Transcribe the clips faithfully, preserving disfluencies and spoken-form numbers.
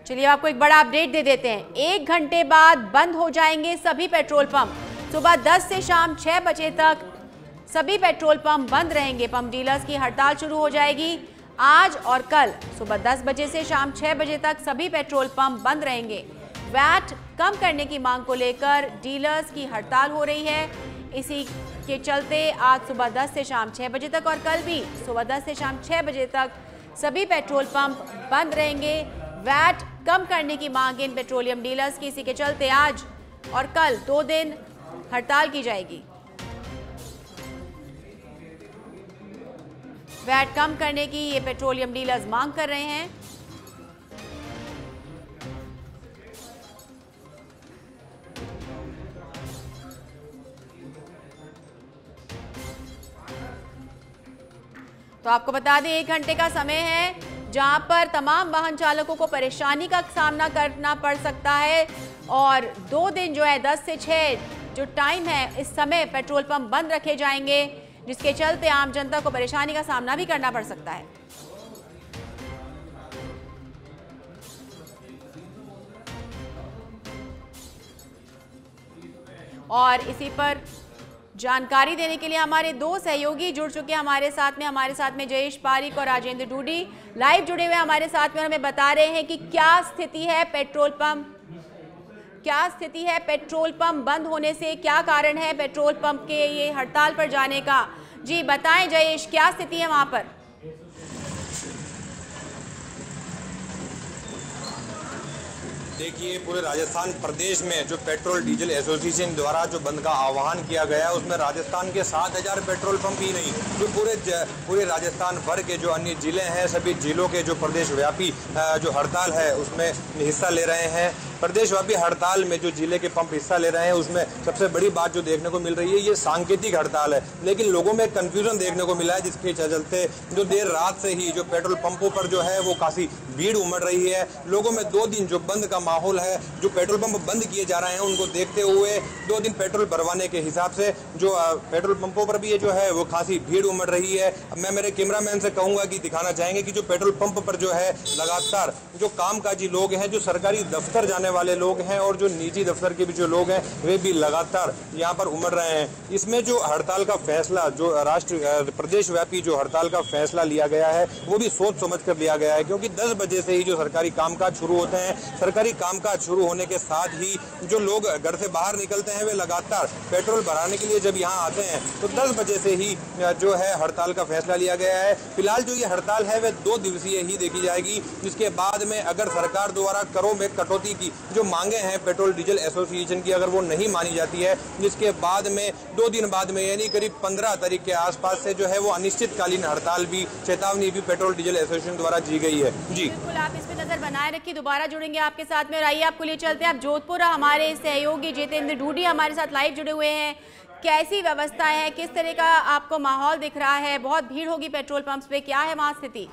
चलिए आपको एक बड़ा अपडेट दे देते हैं। एक घंटे बाद बंद हो जाएंगे सभी पेट्रोल पंप। सुबह दस से शाम छह बजे तक सभी पेट्रोल पंप बंद रहेंगे। पंप डीलर्स की हड़ताल शुरू हो जाएगी आज और कल। सुबह दस बजे से शाम छह बजे तक सभी पेट्रोल पंप बंद रहेंगे। वैट कम करने की मांग को लेकर डीलर्स की हड़ताल हो रही है। इसी के चलते आज सुबह दस से शाम छह बजे तक और कल भी सुबह दस से शाम छह बजे तक सभी पेट्रोल पंप बंद रहेंगे। वैट कम करने की मांग इन पेट्रोलियम डीलर्स की, इसी के चलते आज और कल दो दिन हड़ताल की जाएगी। वैट कम करने की ये पेट्रोलियम डीलर्स मांग कर रहे हैं। तो आपको बता दें एक घंटे का समय है जहां पर तमाम वाहन चालकों को परेशानी का सामना करना पड़ सकता है और दो दिन जो है दस से छह जो टाइम है इस समय पेट्रोल पंप बंद रखे जाएंगे, जिसके चलते आम जनता को परेशानी का सामना भी करना पड़ सकता है। और इसी पर जानकारी देने के लिए हमारे दो सहयोगी जुड़ चुके हैं हमारे साथ में हमारे साथ में जयेश पारिक और राजेंद्र डूडी लाइव जुड़े हुए हमारे साथ में और हमें बता रहे हैं कि क्या स्थिति है पेट्रोल पंप क्या स्थिति है पेट्रोल पंप बंद होने से, क्या कारण है पेट्रोल पंप के ये हड़ताल पर जाने का। जी बताएं जयेश, क्या स्थिति है वहां पर? देखिए, पूरे राजस्थान प्रदेश में जो पेट्रोल डीजल एसोसिएशन द्वारा जो बंद का आह्वान किया गया है उसमें राजस्थान के सात हजार पेट्रोल पंप ही नहीं, जो पूरे पूरे राजस्थान भर के जो अन्य जिले हैं सभी जिलों के जो प्रदेश व्यापी जो हड़ताल है उसमें हिस्सा ले रहे हैं। प्रदेशव्यापी हड़ताल में जो जिले के पंप हिस्सा ले रहे हैं उसमें सबसे बड़ी बात जो देखने को मिल रही है ये सांकेतिक हड़ताल है, लेकिन लोगों में कंफ्यूजन देखने को मिला है, जिसके चलते जो देर रात से ही जो पेट्रोल पंपों पर जो है वो काफ़ी भीड़ उमड़ रही है। लोगों में दो दिन जो बंद का माहौल है, जो पेट्रोल पंप बंद किए जा रहे हैं उनको देखते हुए दो दिन पेट्रोल भरवाने के हिसाब से जो पेट्रोल पंपों पर भी ये जो है वो खासी भीड़ उमड़ रही है। मैं मेरे कैमरामैन से कहूँगा कि दिखाना चाहेंगे कि जो पेट्रोल पंप पर जो है लगातार जो कामकाजी लोग हैं, जो सरकारी दफ्तर जाने वाले लोग हैं और जो निजी दफ्तर के भी जो लोग हैं वे भी लगातार यहाँ पर उमड़ रहे हैं। इसमें जो हड़ताल का फैसला, जो राष्ट्र प्रदेश व्यापी जो हड़ताल का फैसला लिया गया है वो भी सोच समझ कर लिया गया है, क्योंकि दस बजे से ही जो सरकारी कामकाज शुरू होते हैं, सरकारी कामकाज शुरू होने के साथ ही जो लोग घर से बाहर निकलते हैं वे लगातार पेट्रोल भराने के लिए जब यहाँ आते हैं तो दस बजे से ही जो है हड़ताल का फैसला लिया गया है। फिलहाल जो ये हड़ताल है वह दो दिवसीय ही देखी जाएगी, जिसके बाद में अगर सरकार द्वारा करों में कटौती की जो मांगे हैं पेट्रोल डीजल एसोसिएशन की अगर वो नहीं मानी जाती है, जिसके बाद में दो दिन बाद में यानी करीब पंद्रह तारीख के आसपास से जो है वो अनिश्चितकालीन हड़ताल भी चेतावनी भी पेट्रोल डीजल एसोसिएशन द्वारा दी गई है। जी बिल्कुल, आप इस पर नजर बनाए रखिए, दोबारा जुड़ेंगे आपके साथ में। और आइए आपको लिए चलते हैं आप जोधपुर, हमारे सहयोगी जितेंद्र डूडी हमारे साथ लाइव जुड़े हुए हैं। कैसी व्यवस्था है, किस तरह का आपको माहौल दिख रहा है? बहुत भीड़ होगी पेट्रोल पंप्स पे, क्या है वहाँ स्थिति?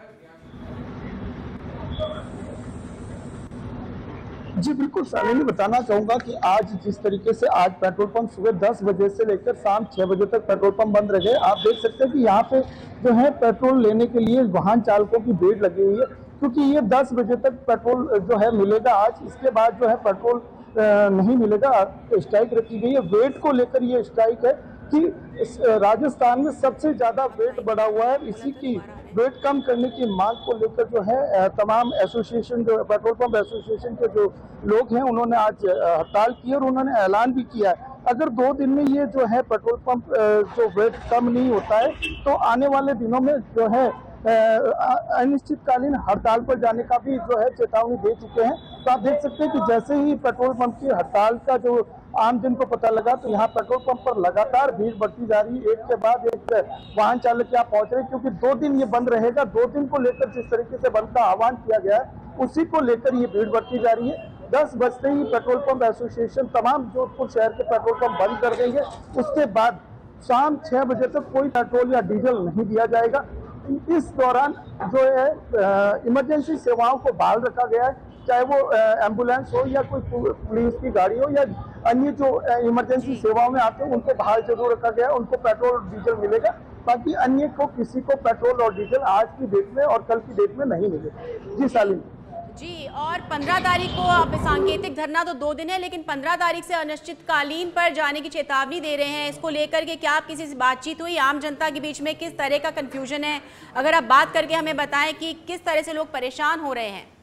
जी बिल्कुल, शालिनी बताना चाहूँगा कि आज जिस तरीके से आज पेट्रोल पंप सुबह दस बजे से लेकर शाम छः बजे तक पेट्रोल पंप बंद रहे। आप देख सकते हैं कि यहाँ पे जो है पेट्रोल लेने के लिए वाहन चालकों की भीड़ लगी हुई है, क्योंकि ये दस बजे तक पेट्रोल जो है मिलेगा आज, इसके बाद जो है पेट्रोल नहीं मिलेगा। स्ट्राइक रखी गई है, वेट को लेकर ये स्ट्राइक है कि राजस्थान में सबसे ज़्यादा वेट बढ़ा हुआ है। इसी की वेट कम करने की मांग को लेकर जो है तमाम एसोसिएशन, जो पेट्रोल पंप एसोसिएशन के जो लोग हैं उन्होंने आज हड़ताल की और उन्होंने ऐलान भी किया है अगर दो दिन में ये जो है पेट्रोल पंप जो वेट कम नहीं होता है तो आने वाले दिनों में जो है अनिश्चितकालीन हड़ताल पर जाने का भी जो है चेतावनी दे चुके हैं। तो आप देख सकते हैं कि जैसे ही पेट्रोल पंप की हड़ताल का जो आम जन को पता लगा तो यहाँ पेट्रोल पंप पर लगातार भीड़ बढ़ती जा रही है। एक के बाद एक वाहन चालक यहाँ पहुंच रहे हैं, क्योंकि दो दिन ये बंद रहेगा। दो दिन को लेकर जिस तरीके से बंद का आह्वान किया गया है उसी को लेकर ये भीड़ बढ़ती जा रही है। दस बजते ही पेट्रोल पंप एसोसिएशन तमाम जोधपुर शहर के पेट्रोल पंप बंद कर देंगे। उसके बाद शाम छः बजे तक कोई पेट्रोल या डीजल नहीं दिया जाएगा। इस दौरान जो है इमरजेंसी सेवाओं को बहाल रखा गया है, चाहे वो एम्बुलेंस हो या कोई पुलिस की गाड़ी हो या अन्य जो इमरजेंसी सेवाओं में आते हैं उनको बहाल जरूर रखा गया है। उनको पेट्रोल और डीजल मिलेगा, बाकी अन्य को किसी को पेट्रोल और डीजल आज की डेट में और कल की डेट में नहीं मिलेगा। जी सालिम। जी, और पंद्रह तारीख को अब सांकेतिक धरना तो दो दिन है, लेकिन पंद्रह तारीख से अनिश्चितकालीन पर जाने की चेतावनी दे रहे हैं। इसको लेकर के क्या आप किसी से बातचीत हुई? आम जनता के बीच में किस तरह का कंफ्यूजन है? अगर आप बात करके हमें बताएं कि किस तरह से लोग परेशान हो रहे हैं।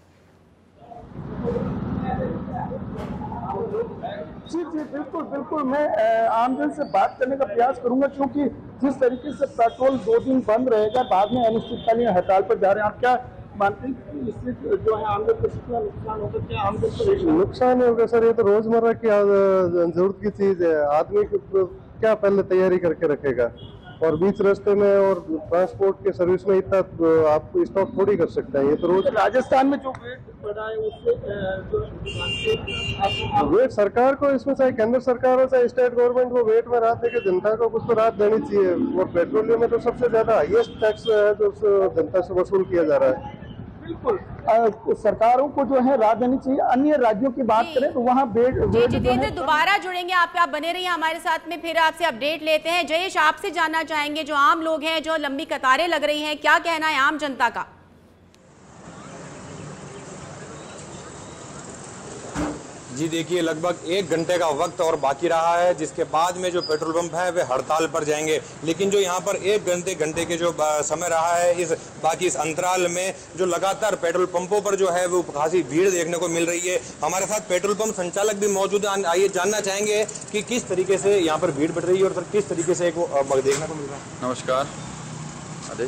जी जी बिल्कुल बिल्कुल, मैं आमजन से बात करने का प्रयास करूंगा, क्योंकि जिस तरीके से पेट्रोल दो दिन बंद रहेगा, बाद में अनिश्चितकालीन हड़ताल पर जा रहे हैं, आप क्या मानते हैं कि इससे जो है आमजन को कितना नुकसान होगा? क्या आमजन को नुकसान होगा सर? ये तो रोजमर्रा की जरूरत की चीज है। आदमी क्या पहले तैयारी करके रखेगा, और बीच रास्ते में और ट्रांसपोर्ट के सर्विस में इतना आप स्टॉक थोड़ी कर सकते हैं। ये तो रोज राजस्थान में जो वेट बढ़ा है उससे जो वेट सरकार को, इसमें चाहे केंद्र सरकार हो चाहे स्टेट गवर्नमेंट, वो वेट में राहत देके जनता को कुछ तो राहत देनी चाहिए। और पेट्रोलियम में तो सबसे ज्यादा हाईएस्ट टैक्स है जो जनता से वसूल किया जा रहा है। बिल्कुल, सरकारों को जो है राहत देनी चाहिए। अन्य राज्यों की बात करें तो वहाँ बेड जी जितेंद्र दोबारा जुड़ेंगे, आप आप बने रहिए हमारे साथ में, फिर आपसे अपडेट लेते हैं। जयेश, आपसे जानना चाहेंगे, जो आम लोग हैं, जो लंबी कतारें लग रही हैं, क्या कहना है आम जनता का? जी देखिए, लगभग एक घंटे का वक्त और बाकी रहा है, जिसके बाद में जो पेट्रोल पंप है वे हड़ताल पर जाएंगे। लेकिन जो यहाँ पर एक घंटे घंटे के जो समय रहा है, इस बाकी इस अंतराल में जो लगातार पेट्रोल पंपों पर जो है वो खासी भीड़ देखने को मिल रही है। हमारे साथ पेट्रोल पंप संचालक भी मौजूद है, आइए जानना चाहेंगे कि किस तरीके से यहाँ पर भीड़ बढ़ रही है और सर किस तरीके से एक देखने को मिल रहा है। नमस्कार। अरे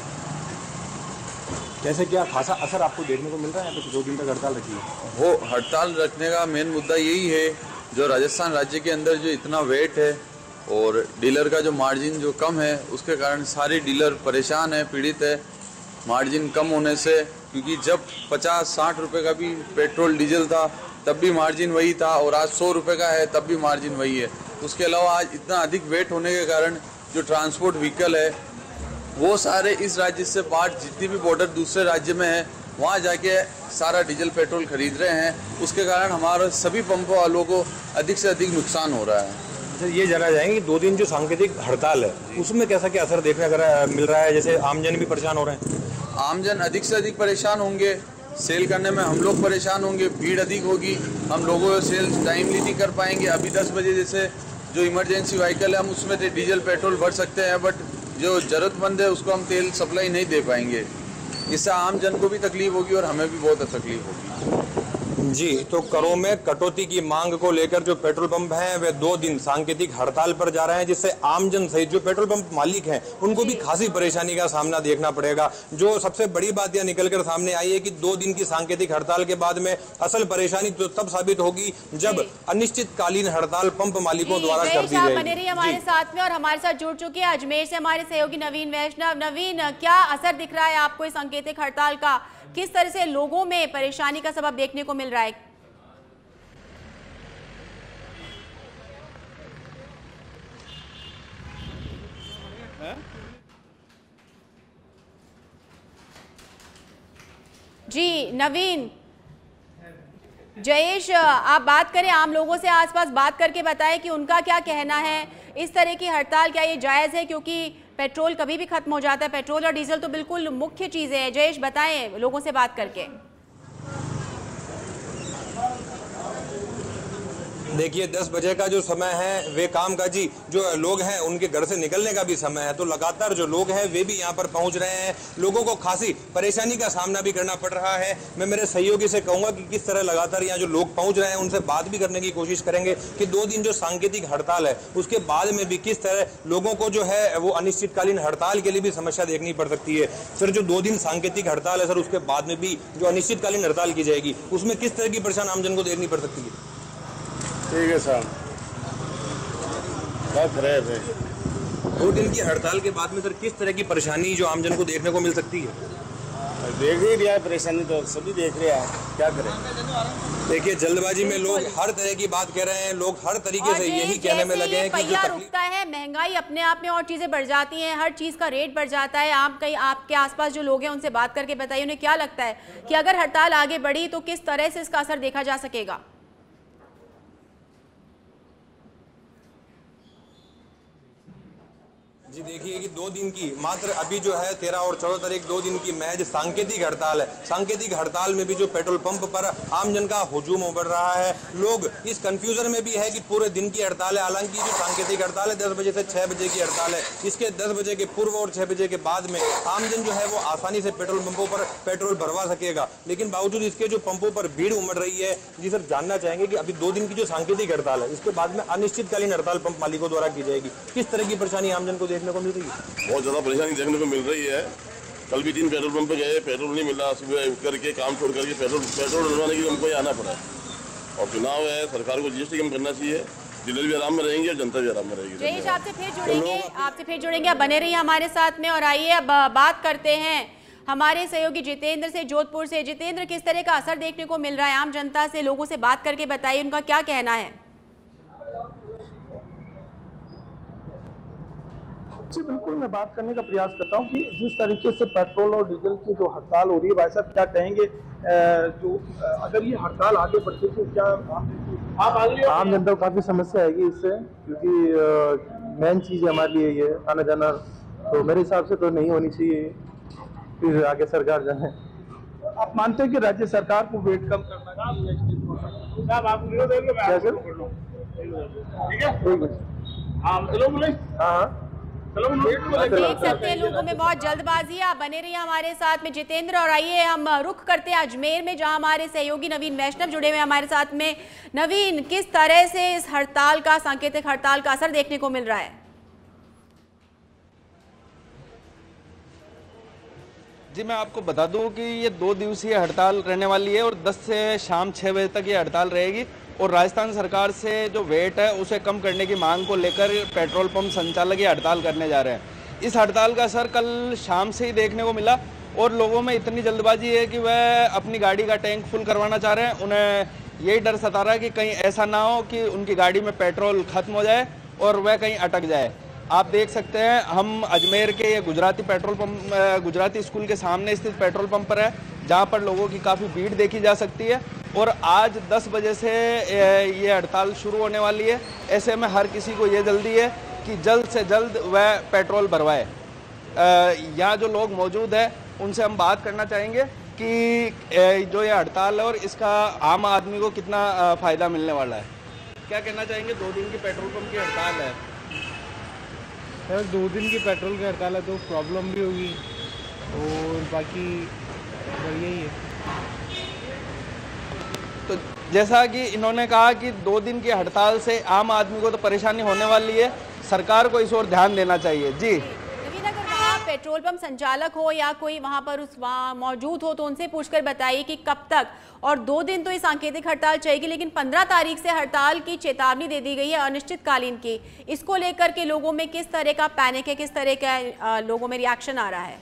कैसे क्या खासा असर आपको देखने को मिल रहा है यहाँ पे दो दिन तक हड़ताल रखी है? वो हड़ताल रखने का मेन मुद्दा यही है, जो राजस्थान राज्य के अंदर जो इतना वेट है और डीलर का जो मार्जिन जो कम है, उसके कारण सारे डीलर परेशान है, पीड़ित है मार्जिन कम होने से। क्योंकि जब पचास साठ रुपए का भी पेट्रोल डीजल था तब भी मार्जिन वही था, और आज सौ रुपये का है तब भी मार्जिन वही है। उसके अलावा आज इतना अधिक वेट होने के कारण जो ट्रांसपोर्ट व्हीकल है वो सारे इस राज्य से बाहर, जितनी भी बॉर्डर दूसरे राज्य में है, वहाँ जाके सारा डीजल पेट्रोल खरीद रहे हैं। उसके कारण हमारे सभी पंपों वालों को अधिक से अधिक नुकसान हो रहा है। अच्छा, ये जाना जाएंगे कि दो दिन जो सांकेतिक हड़ताल है उसमें कैसा क्या असर देखने को मिल रहा है? जैसे आमजन भी परेशान हो रहे हैं। आमजन अधिक से अधिक परेशान होंगे, सेल करने में हम लोग परेशान होंगे, भीड़ अधिक होगी, हम लोगों को सेल टाइमली नहीं कर पाएंगे। अभी दस बजे जैसे जो इमरजेंसी व्हीकल है हम उसमें डीजल पेट्रोल भर सकते हैं, बट जो ज़रूरतमंद है उसको हम तेल सप्लाई नहीं दे पाएंगे। इससे आम जन को भी तकलीफ होगी और हमें भी बहुत तकलीफ होगी। जी, तो करों में कटौती की मांग को लेकर जो पेट्रोल पंप हैं वे दो दिन सांकेतिक हड़ताल पर जा रहे हैं, जिससे आमजन सहित जो पेट्रोल पंप मालिक हैं उनको भी खासी परेशानी का सामना देखना पड़ेगा। जो सबसे बड़ी बात यह निकलकर सामने आई है कि दो दिन की सांकेतिक हड़ताल के बाद में असल परेशानी तो तब साबित होगी जब अनिश्चितकालीन हड़ताल पंप मालिकों द्वारा कर दी जाएगी। बने रहिए हमारे साथ में, और हमारे साथ जुड़ चुके हैं अजमेर से हमारे सहयोगी नवीन वैष्णव। नवीन, क्या असर दिख रहा है आपको इस सांकेतिक हड़ताल का? किस तरह से लोगों में परेशानी का सबब देखने को मिल रहा है? जी नवीन, जयेश, आप बात करें आम लोगों से, आसपास बात करके बताएं कि उनका क्या कहना है। इस तरह की हड़ताल क्या ये जायज़ है? क्योंकि पेट्रोल कभी भी खत्म हो जाता है, पेट्रोल और डीजल तो बिल्कुल मुख्य चीज़ें हैं। जयेश, बताएं लोगों से बात करके। देखिए, दस बजे का जो समय है वे काम काजी जो लोग हैं उनके घर से निकलने का भी समय है, तो लगातार जो लोग हैं वे भी यहाँ पर पहुँच रहे हैं। लोगों को खासी परेशानी का सामना भी करना पड़ रहा है। मैं मेरे सहयोगी से कहूँगा कि किस तरह लगातार यहाँ जो लोग पहुँच रहे हैं उनसे बात भी करने की कोशिश करेंगे कि दो दिन जो सांकेतिक हड़ताल है उसके बाद में भी किस तरह लोगों को जो है वो अनिश्चितकालीन हड़ताल के लिए भी समस्या देखनी पड़ सकती है। सर, जो दो दिन सांकेतिक हड़ताल है सर, उसके बाद में भी जो अनिश्चितकालीन हड़ताल की जाएगी उसमें किस तरह की परेशानी आमजन को देखनी पड़ सकती है? ठीक है साहब, बात रहे थे दो दिन की हड़ताल के बाद में सर किस तरह की परेशानी जो आमजन को देखने को मिल सकती है? देख ही रहा है परेशानी, तो सभी देख रहे हैं, क्या करें। देखिए, जल्दबाजी में लोग हर तरह की बात कह रहे हैं, लोग हर तरीके से यही कहने में लगे हैं कि जो रुकता है महंगाई अपने आप में और चीजें बढ़ जाती हैं, हर चीज का रेट बढ़ जाता है। आप कहीं आपके आसपास जो लोग हैं उनसे बात करके बताइए, उन्हें क्या लगता है कि अगर हड़ताल आगे बढ़ी तो किस तरह से इसका असर देखा जा सकेगा? जी देखिए कि दो दिन की मात्र अभी जो है तेरह और चौदह तारीख दो दिन की महज सांकेतिक हड़ताल है। सांकेतिक हड़ताल में भी जो पेट्रोल पंप पर आमजन का हुजूम उमड़ रहा है, लोग इस कंफ्यूजन में भी है कि पूरे दिन की हड़ताल है। हालांकि जो सांकेतिक हड़ताल है दस बजे से छह बजे की हड़ताल है, इसके दस बजे के पूर्व और छह बजे के बाद में आमजन जो है वो आसानी से पेट्रोल पंपों पर पेट्रोल भरवा सकेगा। लेकिन बावजूद इसके जो पंपों पर भीड़ उमड़ रही है। जी सर, जानना चाहेंगे कि अभी दो दिन की जो सांकेतिक हड़ताल है इसके बाद में अनिश्चितकालीन हड़ताल पंप मालिकों द्वारा की जाएगी, किस तरह की परेशानी आमजन को देखने को मिल रही है? बहुत ज़्यादा परेशानी देखने को मिल रही है। कल भी तीन पेट्रोल पंप पे गए, पेट्रोल नहीं मिला, सुबह करके काम छोड़ करके पेट्रोल पेट्रोल डलवाने के लिए हमको आना पड़ा। और चुनाव है, सरकार को जीएसटी कम करना चाहिए, डीलर भी आराम में रहेंगे और जनता भी आराम में रहेगी। जयेश, आपसे फिर जुड़ेंगे आपसे फिर जुड़ेंगे आप बने रहिए हमारे साथ में। और आइए अब बात करते हैं हमारे सहयोगी जितेंद्र से, जोधपुर से। जितेंद्र, किस तरह का असर देखने को मिल रहा है आम जनता से? लोगों से बात करके बताइए उनका क्या कहना है। जी बिल्कुल, मैं बात करने का प्रयास करता हूं कि जिस तरीके से पेट्रोल और डीजल की जो हड़ताल हो रही है, भाई साहब क्या कहेंगे? जो अगर ये हड़ताल आगे बढ़ती तो क्या आप आगे आम जनता को काफ़ी समस्या आएगी इससे, क्योंकि मेन चीज़ हमारे लिए ये आना जाना, तो मेरे हिसाब से तो नहीं होनी चाहिए, फिर आगे सरकार जाने। आप मानते हैं कि राज्य सरकार को वेट कम करना चाहिए? देख सकते हैं लोगों में बहुत जल्दबाजी है। आप बने रहिए हमारे साथ में जितेंद्र। और आइए हम रुख करते हैं अजमेर में, जहां हमारे सहयोगी नवीन वैष्णव जुड़े हुए हमारे साथ में। नवीन, किस तरह से इस हड़ताल का, सांकेतिक हड़ताल का असर देखने को मिल रहा है? जी, मैं आपको बता दूं कि ये दो दिवसीय हड़ताल रहने वाली है और दस से शाम छह बजे तक ये हड़ताल रहेगी। और राजस्थान सरकार से जो वेट है उसे कम करने की मांग को लेकर पेट्रोल पंप संचालक ये हड़ताल करने जा रहे हैं। इस हड़ताल का असर कल शाम से ही देखने को मिला और लोगों में इतनी जल्दबाजी है कि वह अपनी गाड़ी का टैंक फुल करवाना चाह रहे हैं। उन्हें यही डर सता रहा है कि कहीं ऐसा ना हो कि उनकी गाड़ी में पेट्रोल खत्म हो जाए और वह कहीं अटक जाए। आप देख सकते हैं हम अजमेर के ये Gujarati petrol pump, Gujarati school के सामने स्थित पेट्रोल पंप पर है, जहाँ पर लोगों की काफ़ी भीड़ देखी जा सकती है। और आज दस बजे से ये हड़ताल शुरू होने वाली है। ऐसे में हर किसी को ये जल्दी है कि जल्द से जल्द वह पेट्रोल भरवाए। यहाँ जो लोग मौजूद हैं उनसे हम बात करना चाहेंगे कि जो ये हड़ताल है और इसका आम आदमी को कितना फ़ायदा मिलने वाला है। क्या कहना चाहेंगे? दो दिन की पेट्रोल पंप की हड़ताल है। सर, दो दिन की पेट्रोल की हड़ताल है तो प्रॉब्लम भी होगी और बाकी बढ़िया ही है। तो जैसा कि इन्होंने कहा कि दो दिन की हड़ताल से आम आदमी को तो परेशानी होने वाली है, सरकार को इस ओर ध्यान देना चाहिए। जी नवीन, अगर वहाँ पेट्रोल पंप संचालक हो या कोई वहाँ पर उस वहाँ मौजूद हो तो उनसे पूछकर बताइए कि कब तक, और दो दिन तो ये सांकेतिक हड़ताल चलेगी, लेकिन पंद्रह तारीख से हड़ताल की चेतावनी दे दी गई है अनिश्चितकालीन की। इसको लेकर के लोगों में किस तरह का पैनिक है, किस तरह का लोगों में रिएक्शन आ रहा है?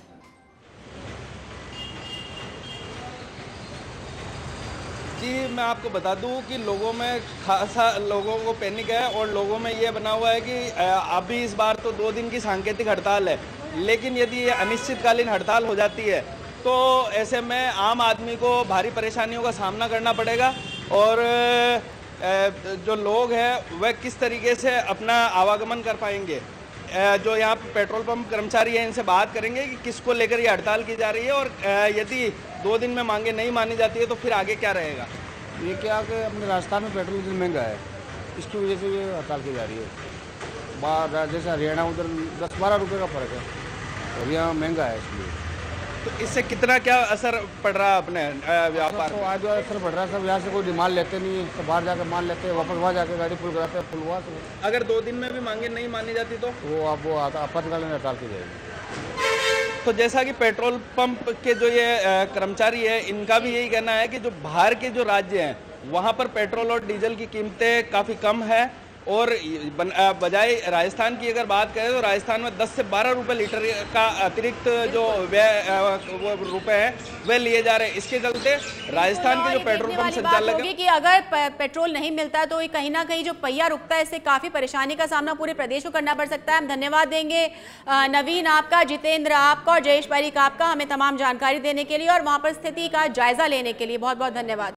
जी, मैं आपको बता दूं कि लोगों में खासा लोगों को पैनिक है और लोगों में ये बना हुआ है कि अभी इस बार तो दो दिन की सांकेतिक हड़ताल है, लेकिन यदि ये अनिश्चितकालीन हड़ताल हो जाती है तो ऐसे में आम आदमी को भारी परेशानियों का सामना करना पड़ेगा। और जो लोग हैं वह किस तरीके से अपना आवागमन कर पाएंगे। जो यहाँ पेट्रोल पंप कर्मचारी हैं इनसे बात करेंगे कि किसको लेकर ये हड़ताल की जा रही है और यदि दो दिन में मांगे नहीं मानी जाती है तो फिर आगे क्या रहेगा। ये क्या कि अपने राजस्थान में पेट्रोल डीजल महंगा है, इसकी वजह से ये हड़ताल की जा रही है। बाहर जैसे हरियाणा उधर दस बारह रुपये का फ़र्क है और यहाँ महंगा है, इसलिए। तो इससे कितना क्या असर पड़ रहा है अपने व्यापार? तो आज असर पड़ रहा है, सब यहाँ से कोई माल लेते नहीं है, तो बाहर जाकर माल लेते हैं, वापस वहाँ जाकर गाड़ी फुल कराते हैं, फुल हुआ तो अगर दो दिन में भी मांगे नहीं मानी जाती तो वो आप वो आपातकालीन हड़ताल की जाएगी। तो जैसा कि पेट्रोल पंप के जो ये कर्मचारी है इनका भी यही कहना है कि जो बाहर के जो राज्य हैं वहाँ पर पेट्रोल और डीजल की कीमतें काफ़ी कम है और बजाय राजस्थान की अगर बात करें तो राजस्थान में दस से बारह रुपए लीटर का अतिरिक्त जो वो रुपए हैं वे लिए जा रहे हैं। इसके चलते राजस्थान के जो पेट्रोल पंप संचालक है कि अगर पेट्रोल नहीं मिलता है तो कहीं ना कहीं जो पहिया रुकता है इससे काफी परेशानी का सामना पूरे प्रदेश को करना पड़ सकता है। हम धन्यवाद देंगे नवीन आपका, जितेंद्र आपका और जयेश पारीक आपका हमें तमाम जानकारी देने के लिए और वहां पर स्थिति का जायजा लेने के लिए। बहुत बहुत धन्यवाद।